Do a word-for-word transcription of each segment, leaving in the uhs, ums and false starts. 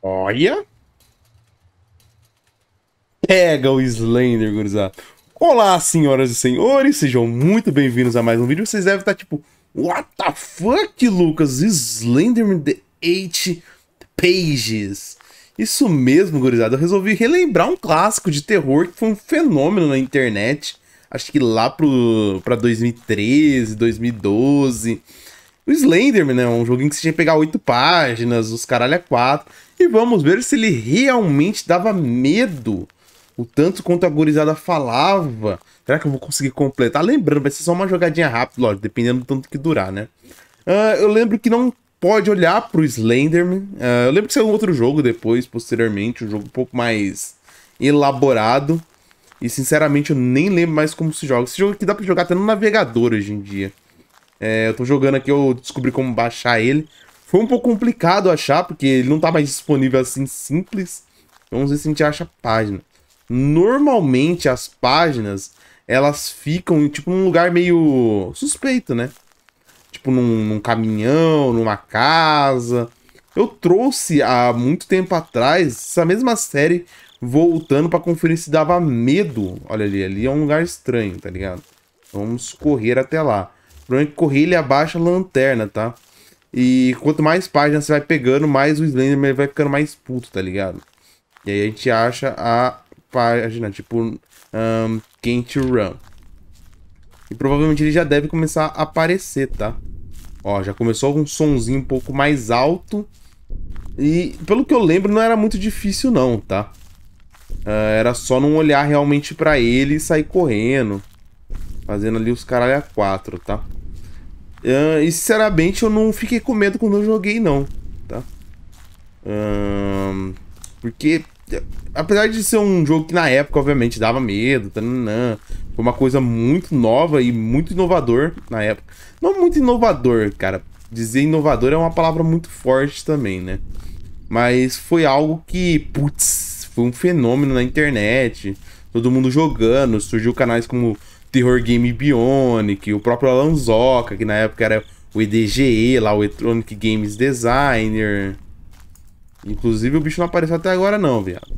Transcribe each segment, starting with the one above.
Olha! Pega o Slender, gurizada. Olá, senhoras e senhores, sejam muito bem-vindos a mais um vídeo. Vocês devem estar tipo, what the fuck, Lucas? Slenderman The Eight Pages. Isso mesmo, gurizada. Eu resolvi relembrar um clássico de terror que foi um fenômeno na internet. Acho que lá pro, pra dois mil e treze, dois mil e doze. O Slenderman, né? Um joguinho que você tinha que pegar oito páginas, os caralho a quatro. E vamos ver se ele realmente dava medo. O tanto quanto a gurizada falava. Será que eu vou conseguir completar? Lembrando, vai ser só uma jogadinha rápida, lógico, dependendo do tanto que durar, né? Uh, eu lembro que não pode olhar pro Slenderman. Uh, eu lembro que saiu um outro jogo depois, posteriormente, um jogo um pouco mais elaborado. E sinceramente eu nem lembro mais como se joga. Esse jogo aqui dá pra jogar até no navegador hoje em dia. É, eu tô jogando aqui, eu descobri como baixar ele. Foi um pouco complicado achar, porque ele não tá mais disponível assim simples. Vamos ver se a gente acha a página. Normalmente as páginas, elas ficam tipo num lugar meio suspeito, né? Tipo num, num caminhão, numa casa. Eu trouxe há muito tempo atrás essa mesma série voltando pra conferir se dava medo. Olha ali, ali é um lugar estranho, tá ligado? Vamos correr até lá. O problema é que correr ele abaixa a lanterna, tá? E quanto mais páginas você vai pegando, mais o Slenderman vai ficando mais puto, tá ligado? E aí a gente acha a página, tipo, um, Can't Run. E provavelmente ele já deve começar a aparecer, tá? Ó, já começou com um sonzinho um pouco mais alto. E pelo que eu lembro, não era muito difícil não, tá? Uh, era só não olhar realmente pra ele e sair correndo. Fazendo ali os caralho a quatro, tá? Uh, e sinceramente eu não fiquei com medo quando eu joguei não, tá? Uh, porque, apesar de ser um jogo que na época obviamente dava medo, tananã, foi uma coisa muito nova e muito inovador na época. Não muito inovador, cara. Dizer inovador é uma palavra muito forte também, né? Mas foi algo que, putz, foi um fenômeno na internet. Todo mundo jogando, surgiu canais como Terror Game Bionic, o próprio Alan Zoca, que na época era o E D G E, lá o Electronic Games Designer. Inclusive o bicho não apareceu até agora não, viado.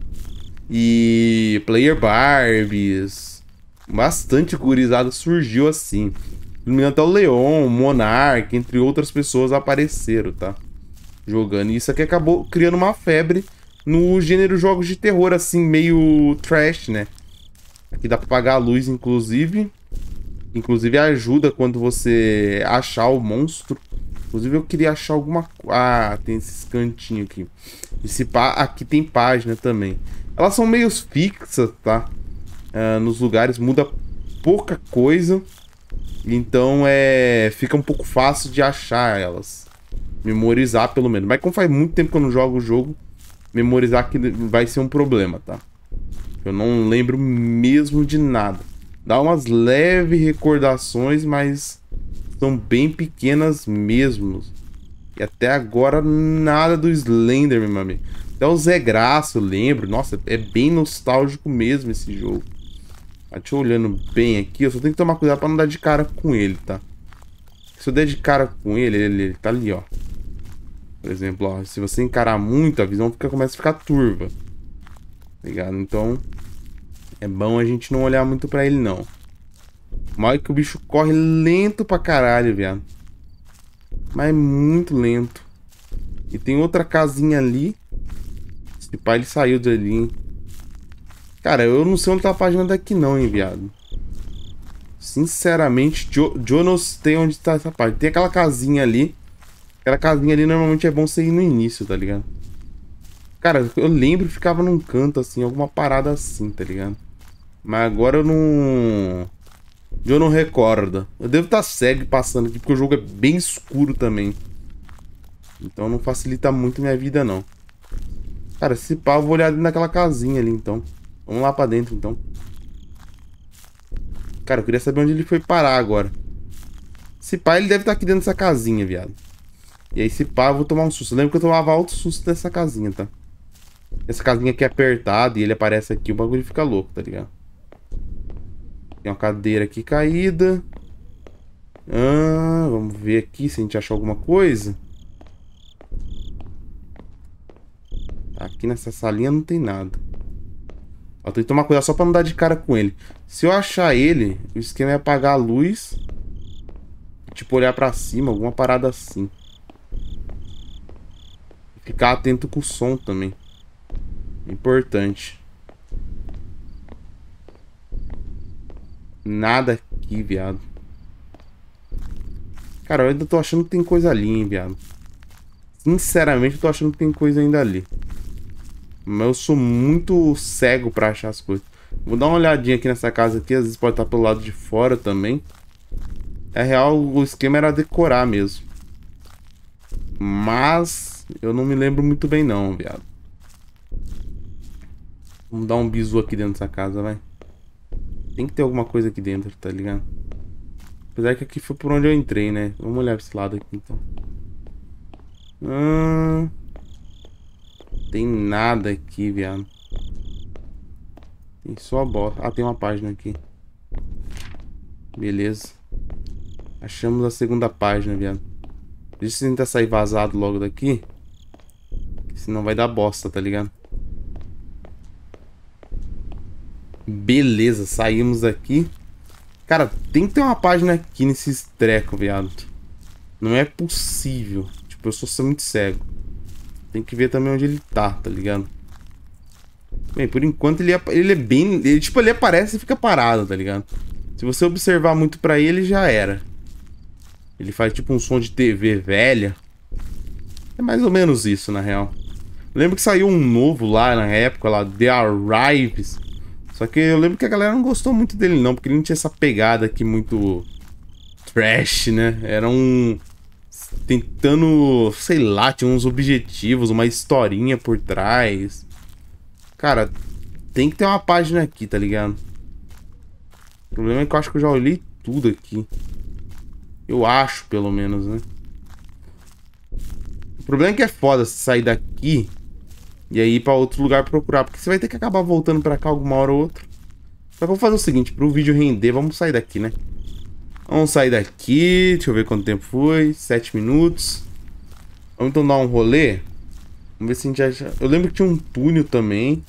E Player Barbies. Bastante gurizada surgiu assim. No menos até o Leon, o Monark, entre outras pessoas apareceram, tá? Jogando. E isso aqui acabou criando uma febre no gênero jogos de terror, assim, meio trash, né? Aqui dá pra apagar a luz, inclusive. Inclusive ajuda quando você achar o monstro. Inclusive eu queria achar alguma coisa. Ah, tem esses cantinhos aqui. Esse pá... Aqui tem página também. Elas são meio fixas, tá? Uh, nos lugares muda pouca coisa. Então é... fica um pouco fácil de achar elas. Memorizar pelo menos. Mas como faz muito tempo que eu não jogo o jogo, memorizar aqui vai ser um problema, tá? Eu não lembro mesmo de nada. Dá umas leves recordações, mas são bem pequenas mesmo. E até agora nada do Slenderman, meu amigo. Até o Zé Graça, eu lembro. Nossa, é bem nostálgico mesmo esse jogo. Tá te olhando bem aqui, eu só tenho que tomar cuidado pra não dar de cara com ele, tá? Se eu der de cara com ele, ele, ele tá ali, ó. Por exemplo, ó, se você encarar muito, a visão fica, começa a ficar turva. Ligado? Então é bom a gente não olhar muito pra ele, não. Mal é que o bicho corre lento pra caralho, viado. Mas é muito lento. E tem outra casinha ali. Esse pai, ele saiu dali, hein? Cara, eu não sei onde tá a página daqui não, hein, viado. Sinceramente, jo, jo não sei onde tá essa página. Tem aquela casinha ali. Aquela casinha ali normalmente é bom você ir no início, tá ligado? Cara, eu lembro que ficava num canto assim, alguma parada assim, tá ligado? Mas agora eu não... Eu não recordo. Eu devo estar cego passando aqui, porque o jogo é bem escuro também. Então não facilita muito minha vida, não. Cara, se pá, eu vou olhar ali naquela casinha ali, então. Vamos lá pra dentro, então. Cara, eu queria saber onde ele foi parar agora. Se pá, ele deve estar aqui dentro dessa casinha, viado. E aí, se pá, eu vou tomar um susto. Eu lembro que eu tomava alto susto nessa casinha, tá? Essa casinha aqui é apertada e ele aparece aqui, o bagulho fica louco, tá ligado? Tem uma cadeira aqui caída. Ah, vamos ver aqui se a gente achou alguma coisa. Aqui nessa salinha não tem nada. Eu tenho que tomar cuidado só pra não dar de cara com ele. Se eu achar ele, o esquema é apagar a luz. Tipo, olhar pra cima, alguma parada assim. Ficar atento com o som também. Importante. Nada aqui, viado. Cara, eu ainda tô achando que tem coisa ali, hein, viado. Sinceramente, eu tô achando que tem coisa ainda ali. Mas eu sou muito cego pra achar as coisas. Vou dar uma olhadinha aqui nessa casa aqui. Às vezes pode estar pelo lado de fora também. É real, o esquema era decorar mesmo. Mas eu não me lembro muito bem não, viado. Vamos dar um bisu aqui dentro dessa casa, vai. Tem que ter alguma coisa aqui dentro, tá ligado? Apesar que aqui foi por onde eu entrei, né? Vamos olhar pra esse lado aqui, então. Hum... Tem nada aqui, viado. Tem só a bosta. Ah, tem uma página aqui. Beleza. Achamos a segunda página, viado. Deixa eu tentar sair vazado logo daqui. Senão vai dar bosta, tá ligado? Beleza, saímos daqui. Cara, tem que ter uma página aqui nesses trecos, viado. Não é possível. Tipo, eu sou muito cego. Tem que ver também onde ele tá, tá ligado? Bem, por enquanto ele é, ele é bem... Ele, tipo, ele aparece e fica parado, tá ligado? Se você observar muito pra ele, já era. Ele faz tipo um som de T V velha. É mais ou menos isso, na real. Lembro que saiu um novo lá na época, lá, The Arrives. Só que eu lembro que a galera não gostou muito dele não, porque ele não tinha essa pegada aqui muito... trash, né? Era um... tentando, sei lá, tinha uns objetivos, uma historinha por trás. Cara, tem que ter uma página aqui, tá ligado? O problema é que eu acho que eu já olhei tudo aqui. Eu acho, pelo menos, né? O problema é que é foda você sair daqui e aí ir pra outro lugar procurar, porque você vai ter que acabar voltando pra cá alguma hora ou outra. Só que eu vou fazer o seguinte, pro vídeo render, vamos sair daqui, né? Vamos sair daqui, deixa eu ver quanto tempo foi, sete minutos. Vamos então dar um rolê. Vamos ver se a gente acha... Eu lembro que tinha um túnel também.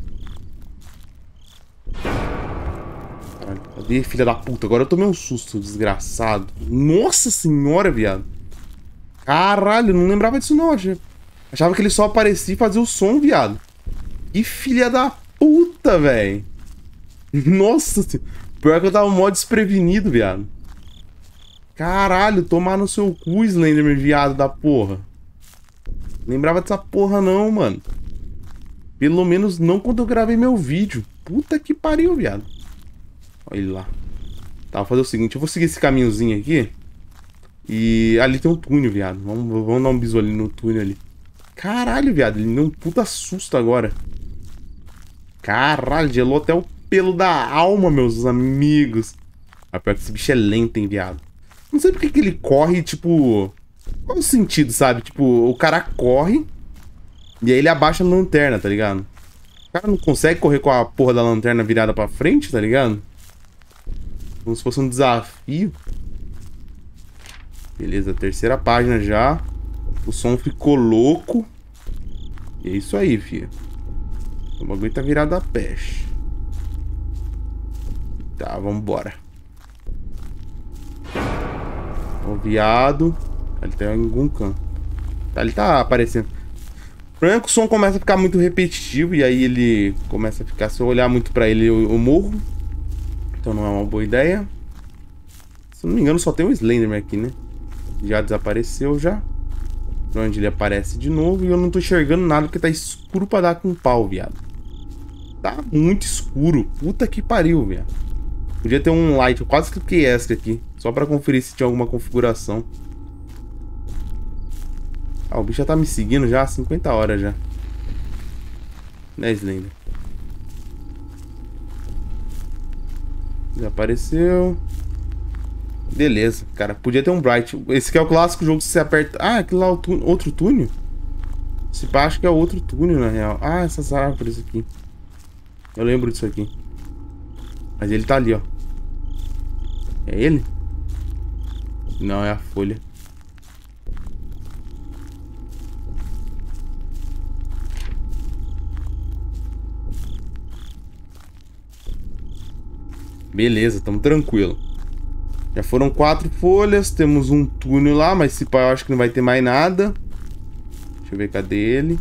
Cadê, filha da puta? Agora eu tomei um susto, desgraçado. Nossa senhora, viado. Caralho, não lembrava disso não. Achava que ele só aparecia e fazia o som, viado. Que filha da puta, velho. Nossa, pior que eu tava mó desprevenido, viado. Caralho, tomar no seu cu, Slenderman, viado da porra. Lembrava dessa porra não, mano. Pelo menos não quando eu gravei meu vídeo. Puta que pariu, viado. Olha ele lá. Tá, vou fazer o seguinte, eu vou seguir esse caminhozinho aqui. E ali tem um túnel, viado. Vamos, vamos dar um bisu ali no túnel ali. Caralho, viado, ele me deu um puta susto agora. Caralho, gelou até o pelo da alma, meus amigos. A pior que esse bicho é lento, hein, viado. Não sei porque que ele corre, tipo... Qual é o sentido, sabe? Tipo, o cara corre e aí ele abaixa a lanterna, tá ligado? O cara não consegue correr com a porra da lanterna virada pra frente, tá ligado? Como se fosse um desafio. Beleza, terceira página já. O som ficou louco. E é isso aí, filho. O bagulho tá virado a peste. Tá, vambora. O viado. Ele tá em algum canto. Tá, ele tá aparecendo. O problema é que o som começa a ficar muito repetitivo. E aí ele começa a ficar... Se eu olhar muito pra ele, eu, eu morro. Então não é uma boa ideia. Se eu não me engano, só tem um Slenderman aqui, né? Já desapareceu já. Pra onde ele aparece de novo. E eu não tô enxergando nada porque tá escuro pra dar com pau, viado. Tá muito escuro. Puta que pariu, viado. Podia ter um light. Eu quase cliquei extra aqui. Só pra conferir se tinha alguma configuração. Ah, o bicho já tá me seguindo já há cinquenta horas já. Né, Slender? Desapareceu. Beleza, cara. Podia ter um Bright. Esse aqui é o clássico jogo que você aperta... Ah, aquele lá é o túnel. Outro túnel? Esse pá, acho que é outro túnel, na real. Ah, essas árvores aqui. Eu lembro disso aqui. Mas ele tá ali, ó. É ele? Não, é a folha. Beleza, tamo tranquilo. Já foram quatro folhas, temos um túnel lá, mas se pá, eu acho que não vai ter mais nada. Deixa eu ver, cadê ele?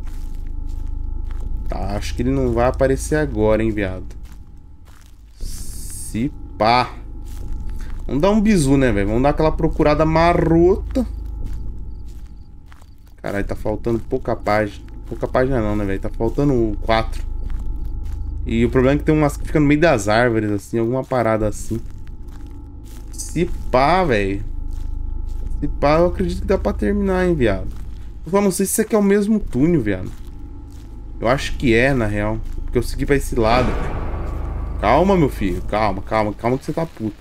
Tá, acho que ele não vai aparecer agora, hein, viado. Se pá. Vamos dar um bizu, né, velho? Vamos dar aquela procurada marota. Caralho, tá faltando pouca página. Pouca página não, né, velho? Tá faltando quatro. E o problema é que tem umas que ficam no meio das árvores, assim, alguma parada assim. Se pá, velho. Se pá, eu acredito que dá pra terminar, hein, viado. Eu só não sei se isso aqui é o mesmo túnel, viado. Eu acho que é, na real. Porque eu segui pra esse lado. Calma, meu filho. Calma, calma. Calma que você tá puto.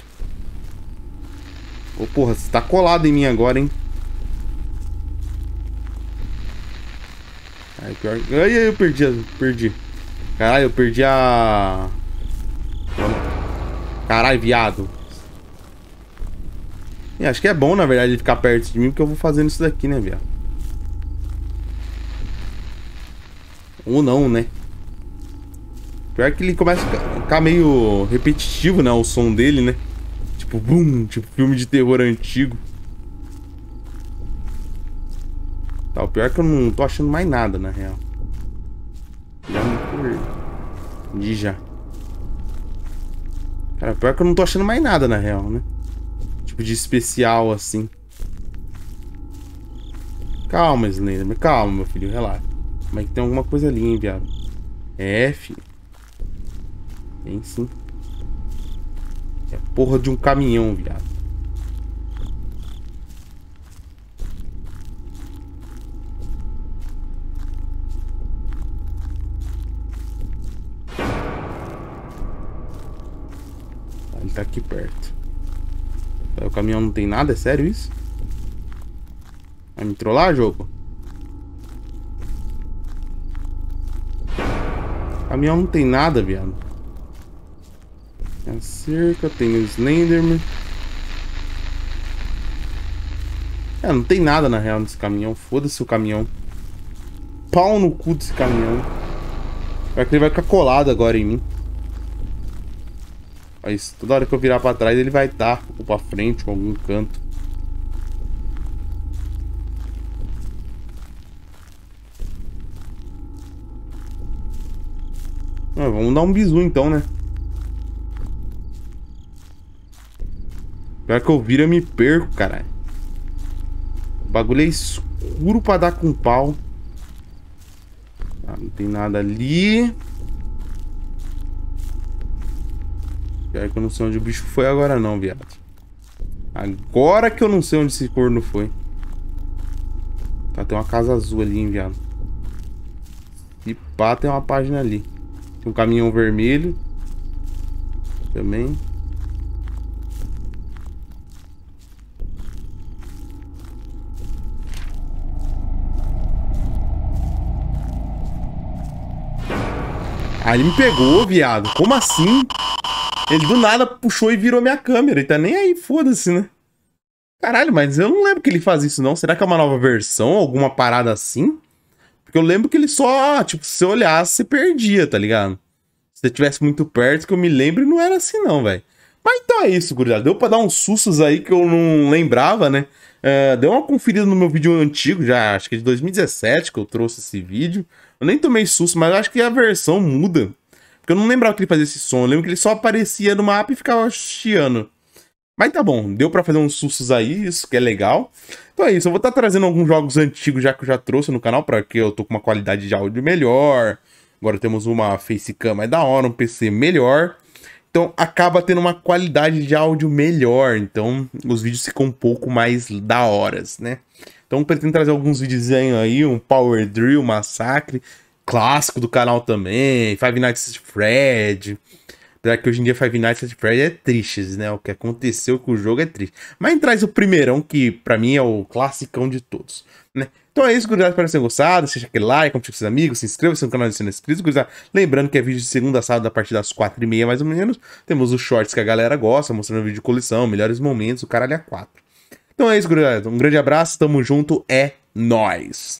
Ô, porra, você tá colado em mim agora, hein. Ai, pior... Ai, ai, eu perdi. Perdi. Caralho, eu perdi a... Caralho, viado. E acho que é bom, na verdade, ele ficar perto de mim, porque eu vou fazendo isso daqui, né, viado? Ou não, né? Pior que ele começa a ficar meio repetitivo, né? O som dele, né? Tipo, bum, tipo filme de terror antigo. Tá, o pior é que eu não tô achando mais nada, na real. Já me perdi já. Cara, pior que eu não tô achando mais nada, na real, né? Tipo de especial, assim. Calma, Slenderman. Calma, meu filho. Relaxa. Mas que tem alguma coisa ali, hein, viado. É, filho. Tem sim. É porra de um caminhão, viado. Ele tá aqui perto. O caminhão não tem nada? É sério isso? Vai me trollar, jogo? O caminhão não tem nada, viado. Tem a cerca, tem o Slenderman. É, não tem nada na real nesse caminhão. Foda-se o caminhão. Pau no cu desse caminhão. Vai que ele vai ficar colado agora em mim. Mas toda hora que eu virar pra trás ele vai estar, ou pra frente, ou algum canto. Ah, vamos dar um bizu então, né? Pior que eu viro eu me perco, caralho. O bagulho é escuro pra dar com pau. Ah, não tem nada ali. Pior que eu não sei onde o bicho foi agora não, viado. Agora que eu não sei onde esse corno foi. Tá, tem uma casa azul ali, hein, viado. E pá, tem uma página ali. Tem um caminhão vermelho. Também. Ah, ele me pegou, viado. Como assim? Ele do nada puxou e virou minha câmera. Ele tá nem aí, foda-se, né? Caralho, mas eu não lembro que ele faz isso, não. Será que é uma nova versão? Alguma parada assim? Porque eu lembro que ele só, tipo, se você olhasse, você perdia, tá ligado? Se você estivesse muito perto, que eu me lembro, não era assim, não, velho. Mas então é isso, gurizada. Deu pra dar uns sustos aí que eu não lembrava, né? Uh, deu uma conferida no meu vídeo antigo, já acho que é de dois mil e dezessete que eu trouxe esse vídeo. Eu nem tomei susto, mas acho que a versão muda. Porque eu não lembrava que ele fazia esse som. Eu lembro que ele só aparecia no mapa e ficava chiando. Mas tá bom, deu pra fazer uns sustos aí, isso que é legal. Então é isso, eu vou estar trazendo alguns jogos antigos já que eu já trouxe no canal, porque eu tô com uma qualidade de áudio melhor. Agora temos uma facecam mais da hora, um P C melhor. Então acaba tendo uma qualidade de áudio melhor, então os vídeos ficam um pouco mais da horas, né? Então pretendo trazer alguns vídeos aí, um Power Drill, Massacre, clássico do canal também, Five Nights at Freddy's. Apesar que hoje em dia Five Nights at Freddy's é triste, né? O que aconteceu com o jogo é triste. Mas a gente traz o primeirão, que pra mim é o classicão de todos, né? Então é isso, gurizada. Espero que vocês tenham gostado. Deixa aquele like, compartilha com seus amigos, se inscreva no canal se não é inscrito, gurizada. Lembrando que é vídeo de segunda a sábado a partir das quatro e meia, mais ou menos. Temos os shorts que a galera gosta, mostrando vídeo de coleção, melhores momentos, o caralho é quatro. Então é isso, gurizada. Um grande abraço, tamo junto, é nóis!